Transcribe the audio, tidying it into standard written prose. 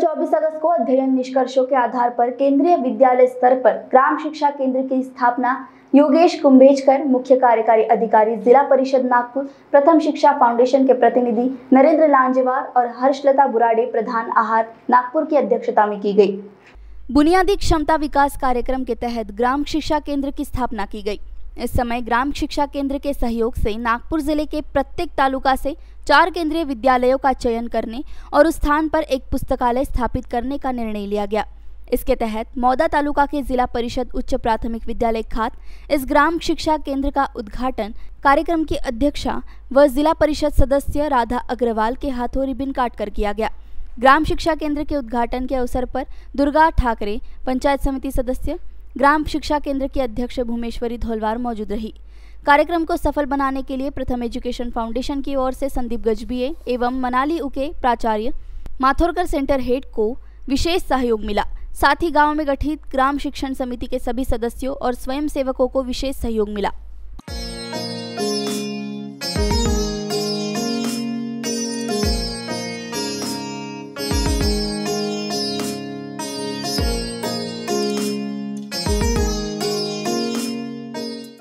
24 अगस्त को अध्ययन निष्कर्षों के आधार पर केंद्रीय विद्यालय स्तर पर ग्राम शिक्षा केंद्र की स्थापना योगेश कुंभेजकर, मुख्य कार्यकारी अधिकारी जिला परिषद नागपुर, प्रथम शिक्षा फाउंडेशन के प्रतिनिधि नरेंद्र लांजेवार और हर्षलता बुराड़े, प्रधान आहार नागपुर की अध्यक्षता में की गई। बुनियादी क्षमता विकास कार्यक्रम के तहत ग्राम शिक्षा केंद्र की स्थापना की गई। इस समय ग्राम शिक्षा केंद्र के सहयोग से नागपुर जिले के प्रत्येक तालुका से 4 केंद्रीय विद्यालयों का चयन करने और उस स्थान पर एक पुस्तकालय स्थापित करने का निर्णय लिया गया। इसके तहत मौदा तालुका के जिला परिषद उच्च प्राथमिक विद्यालय खात इस ग्राम शिक्षा केंद्र का उद्घाटन कार्यक्रम की अध्यक्षा व जिला परिषद सदस्य राधा अग्रवाल के हाथों रिबन काटकर किया गया। ग्राम शिक्षा केंद्र के उद्घाटन के अवसर पर दुर्गा ठाकरे, पंचायत समिति सदस्य, ग्राम शिक्षा केंद्र की अध्यक्ष भूमेश्वरी धोलवार मौजूद रही। कार्यक्रम को सफल बनाने के लिए प्रथम एजुकेशन फाउंडेशन की ओर से संदीप गजबिये एवं मनाली उके प्राचार्य माथोरकर सेंटर हेड को विशेष सहयोग मिला। साथ ही गांव में गठित ग्राम शिक्षण समिति के सभी सदस्यों और स्वयंसेवकों को विशेष सहयोग मिला।